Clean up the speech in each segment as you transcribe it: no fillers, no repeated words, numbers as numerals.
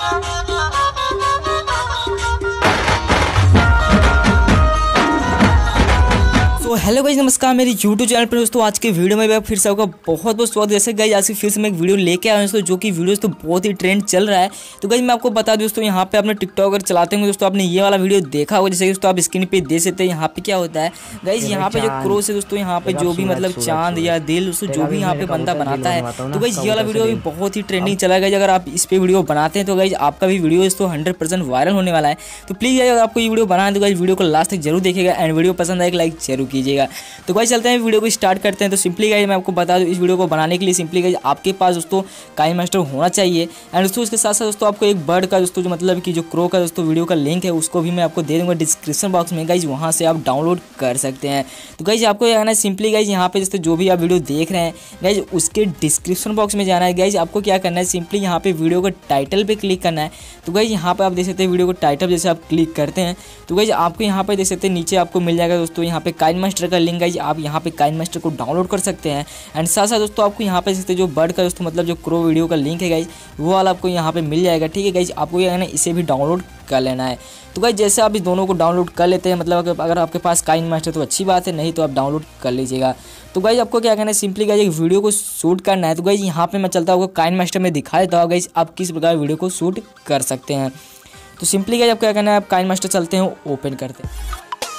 तो hello guys, नमस्कार मेरे YouTube चैनल पर दोस्तों। आज के वीडियो में फिर से आपका बहुत बहुत स्वागत है। जैसे गाइस आज की फिर से मैं एक वीडियो लेके आया हूं दोस्तों, जो कि वीडियो तो बहुत ही ट्रेंड चल रहा है। तो गाइस मैं आपको बता दूं दोस्तों, यहाँ पे आपने टिकटॉक अगर चलाते होंगे दोस्तों, आपने ये वाला वीडियो देखा होगा। जैसे दोस्तों आप स्क्रीन पे देख सकते हैं, यहाँ पे क्या होता है गाइस, यहाँ पे जो क्रॉस है दोस्तों, यहाँ पे जो भी मतलब चांद या दिल दोस्तों जो भी यहाँ पे बंदा बनाता है। तो गाइस ये वाला वीडियो भी बहुत ही ट्रेंडिंग चला गया। अगर आप इस पे वीडियो बनाते हैं तो गाइस आपका भी वीडियो दोस्तों 100% वायरल होने वाला है। तो प्लीज़ अगर आपको ये वीडियो बनाना है तो गाइस वीडियो को लास्ट तक जरूर देखिएगा एंड वीडियो पसंद आए लाइक जरूर कीजिएगा। तो गाइस चलते हैं वीडियो को स्टार्ट करते हैं। तो सिंपली गाइस मैं आपको बता दूं, इस वीडियो को बनाने के लिए सिंपली गाइस आपके पास दोस्तों काइनमास्टर होना चाहिए। एंड दोस्तों उसके साथ साथ दोस्तों आपको एक बर्ड का दोस्तों जो मतलब कि जो क्रो का दोस्तों वीडियो का लिंक है उसको भी मैं आपको दे दूंगा डिस्क्रिप्शन बॉक्स में गाइस, वहां से आप डाउनलोड कर सकते हैं। तो गाइस आपको क्या करना है, सिंपली गाइस यहाँ पे दोस्तों जो भी आप वीडियो देख रहे हैं गाइस उसके डिस्क्रिप्शन बॉक्स में जाना है। गाइस आपको क्या करना है, सिंपली यहाँ पे वीडियो का टाइटल पे क्लिक करना है। तो गाइस यहाँ पे आप देख सकते हैं वीडियो को टाइटल जैसे आप क्लिक करते हैं तो गाइस आपको यहाँ पे देख सकते हैं नीचे आपको मिल जाएगा दोस्तों यहाँ पे काइनमास्टर का लिंक। गाइस आप यहाँ पे काइनमास्टर को डाउनलोड कर सकते हैं। एंड साथ साथ दोस्तों आपको यहाँ पे जो बर्ड का दोस्तों मतलब जो क्रो वीडियो का लिंक है गाइस वो वाला आपको यहाँ पे मिल जाएगा। ठीक है गाइस, आपको ये है इसे भी डाउनलोड कर लेना है। तो गाइस जैसे आप इस दोनों को डाउनलोड कर लेते हैं, मतलब अगर आपके पास काइनमास्टर तो अच्छी बात है, नहीं तो आप डाउनलोड कर लीजिएगा। तो गाइस आपको क्या करना है, सिंपली गाइस एक वीडियो को शूट करना है। तो गाइस यहाँ पे मैं चलता हूँ काइनमास्टर में दिखा देता हूँ गाइस आप किस प्रकार वीडियो को शूट कर सकते हैं। तो सिंपली गाइस आपको क्या करना है, आप काइनमास्टर चलते हैं, ओपन करते हैं।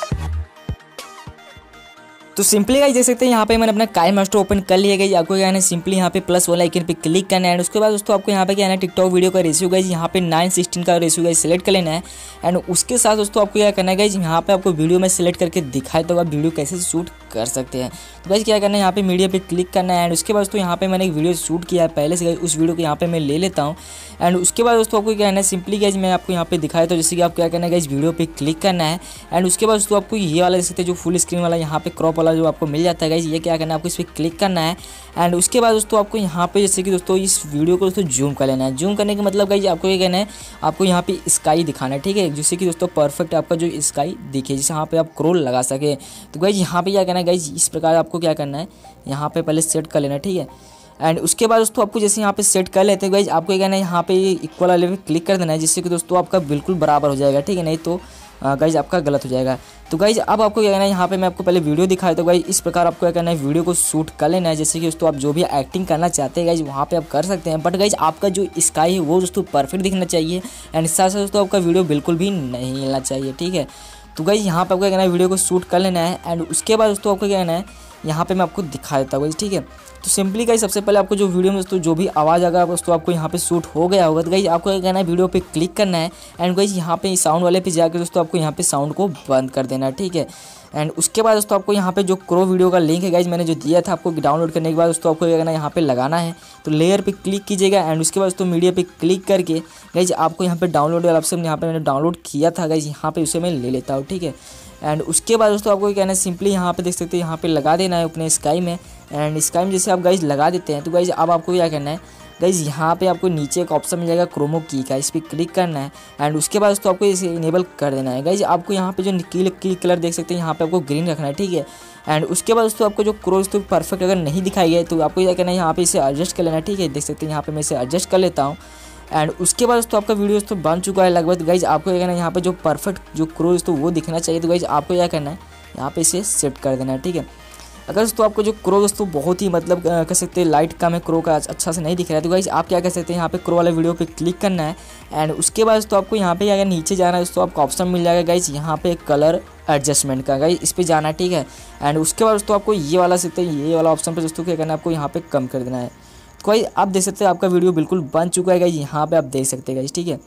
तो सिंपली गाइस देख सकते हैं यहाँ पे मैंने अपना काइनमास्टर ओपन कर लिया। गाइस आपको क्या है, सिंपली यहाँ पे प्लस वाला आइकन पे क्लिक करना है। उसके बाद दोस्तों आपको यहाँ पे क्या है, टिकटॉक वीडियो का रेशियो गाइस यहाँ पे 9:16 का रेशियो गाइस सिलेक्ट कर लेना है। एंड उसके साथ दोस्तों आपको क्या करना है गाइस, यहाँ पे आपको वीडियो में सिलेक्ट करके दिखाए तो आप वीडियो कैसे शूट कर सकते हैं। तो गाइस क्या करना है, यहाँ पे मीडिया पे क्लिक करना है। एंड उसके बाद दोस्तों यहाँ पे मैंने एक वीडियो शूट किया है पहले से, उस वीडियो को यहाँ पे मैं ले लेता हूँ। एंड उसके बाद दोस्तों आपको क्या करना है, सिंपली गाइस मैं आपको यहाँ पे दिखाया तो जैसे कि आप क्या करना है गाइस वीडियो पे क्लिक करना है। एंड उसके बाद दोस्तों आपको ये वाला देख सकते हैं जो फुल स्क्रीन वाला यहाँ पे क्रॉप वाला जो आपको मिल जाता है गाइस, ये क्या करना है आपको इस पर क्लिक करना है। एंड उसके बाद दोस्तों आपको यहाँ पे जैसे कि दोस्तों इस वीडियो को दोस्तों जूम कर लेना है। जूम करने का मतलब गाइस आपको ये कहना है, आपको यहाँ पे स्काई दिखाना है। ठीक है, जिससे कि दोस्तों परफेक्ट आपका जो स्काई दिखे, जिससे यहाँ पे आप क्रोल लगा सके। तो गाइस यहाँ पे क्या करना है गाइस, इस प्रकार आपको क्या करना है, यहाँ पे पहले सेट कर लेना है। ठीक है, एंड उसके बाद दोस्तों आपको जैसे यहाँ पे सेट कर लेते हैं गाइस, आपको क्या करना है, यहाँ पे इक्वल वाले पे क्लिक कर देना है, जिससे कि दोस्तों आपका बिल्कुल बराबर हो जाएगा। ठीक है, नहीं तो गाइज आपका गलत हो जाएगा। तो गाइज अब आपको क्या करना है, यहाँ पे मैं आपको पहले वीडियो दिखाया तो गाइज इस प्रकार आपको क्या करना है, वीडियो को शूट कर लेना है। जैसे कि दोस्तों आप जो भी एक्टिंग करना चाहते हैं गाइज वहाँ पे आप कर सकते हैं, बट गाइज आपका जो स्काई है वो दोस्तों परफेक्ट दिखना चाहिए। एंड साथ साथ दोस्तों आपका वीडियो बिल्कुल भी नहीं हिलना चाहिए। ठीक है, तो गाइज यहाँ पे आपको क्या करना है, वीडियो को शूट कर लेना है। एंड उसके बाद दोस्तों आपको क्या करना है, यहाँ पे मैं आपको दिखा देता हूँ। ठीक है, तो सिंपली गाइस सबसे पहले आपको जो वीडियो में दोस्तों जो भी आवाज़ आएगा दोस्तों आपको यहाँ पे शूट हो गया होगा। तो गाइस आपको क्या करना है, वीडियो पे क्लिक करना है। एंड गाइस यहाँ पे साउंड वाले पे जाकर दोस्तों आपको यहाँ पे साउंड को बंद कर देना है। ठीक है, एंड उसके बाद दोस्तों आपको यहाँ पे जो क्रो वीडियो का लिंक है गाइस मैंने जो दिया था आपको डाउनलोड करने के बाद दोस्तों आपको क्या करना है, यहाँ पे लगाना है। तो लेयर पे क्लिक कीजिएगा। एंड उसके बाद दोस्तों मीडिया पे क्लिक करके गाइस आपको यहाँ पे डाउनलोड वाला ऑप्शन यहाँ पे मैंने डाउनलोड किया था गाइस, यहाँ पे उसे मैं ले लेता हूँ। ठीक है, एंड उसके बाद दोस्तों आपको क्या कहना है, सिंपली यहाँ पे देख सकते हैं यहाँ पे लगा देना है अपने स्काई में। एंड स्काई में जैसे आप गाइज लगा देते हैं तो गाइज अब आपको क्या करना है गाइज, यहाँ पे आपको नीचे एक ऑप्शन मिल जाएगा क्रोमो की का, इस पर क्लिक करना है। एंड उसके बाद दोस्तों आपको इसे इनेबल कर देना है। गाइज आपको यहाँ पे जो की कलर देख सकते हैं यहाँ पे आपको ग्रीन रखना है। ठीक है, एंड उसके बाद दोस्तों आपको जो क्रो दोस्तों परफेक्ट अगर नहीं दिखाई है तो आपको क्या करना है, यहाँ पे इसे एडजस्ट कर लेना है। ठीक है, देख सकते हैं यहाँ पे मैं इसे एडजस्ट कर लेता हूँ। एंड उसके बाद दोस्तों आपका वीडियो दोस्तों बन चुका है लगभग। गाइज आपको क्या करना है, यहाँ पे जो परफेक्ट जो क्रो दोस्तों वो दिखना चाहिए। तो गाइज आपको क्या करना है, यहाँ पे इसे सेट कर देना है। ठीक है, अगर दोस्तों आपको जो क्रो दोस्तों बहुत ही मतलब कह सकते हैं लाइट कम है, क्रो का अच्छा से नहीं दिख रहा है, तो गाइज आप क्या कर सकते हैं, यहाँ पे क्रो वाले वीडियो पे क्लिक करना है। एंड उसके बाद दोस्तों आपको यहाँ पे अगर नीचे जाना है दोस्तों आपको ऑप्शन मिल जाएगा गाइज यहाँ पे कलर एडजस्टमेंट का, गाइज इस पे जाना है। ठीक है, एंड उसके बाद दोस्तों आपको ये वाला सकते हैं, ये वाला ऑप्शन पर दोस्तों क्या करना है, आपको यहाँ पे कम कर देना है। तो गाइज आप देख सकते हैं आपका वीडियो बिल्कुल बन चुका है गाइज, यहाँ पे आप देख सकते हैं गाइज। ठीक है,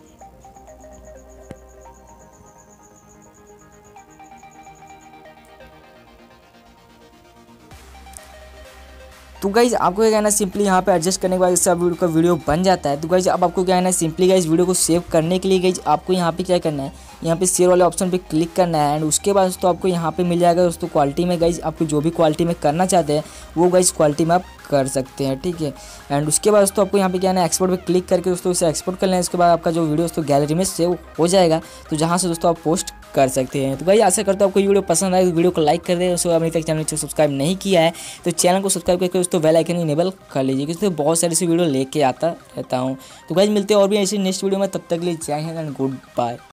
तो गाइज आपको क्या कहना है, सिंपली यहाँ पे एडजस्ट करने के बाद इससे वीडियो का वीडियो बन जाता है। तो गाइज अब आपको क्या कहना है, सिंपली गाइज वीडियो को सेव करने के लिए गाइज आपको यहाँ पे क्या करना है, यहाँ पे शेयर वाले ऑप्शन पे क्लिक करना है। एंड उसके बाद दोस्तों आपको यहाँ पे मिल जाएगा दोस्तों क्वालिटी में। गाइज आपको जो भी क्वालिटी में करना चाहते हैं वो गाइज क्वालिटी में आप कर सकते हैं। ठीक है, एंड उसके बाद दोस्तों आपको यहाँ पे क्या है, एक्सपोर्ट पे क्लिक करके दोस्तों इसे एक्सपोर्ट कर लें। इसके बाद आपका जो वीडियो दोस्तों गैलरी में सेव हो जाएगा, तो जहाँ से दोस्तों आप पोस्ट कर सकते हैं। तो भाई आशा करता हूँ आपको वीडियो पसंद आए, तो वीडियो को लाइक कर दे। दोस्तों अभी तक चैनल को सब्सक्राइब नहीं किया है तो चैनल को सब्सक्राइब करके दोस्तों बेल आइकन इनेबल कर लीजिए, क्योंकि बहुत सारी सी वीडियो लेके आता रहता हूँ। तो गाइस मिलते हैं और भी ऐसी नेक्स्ट वीडियो में, तब तक के लिए जय हिंद एंड गुड बाय।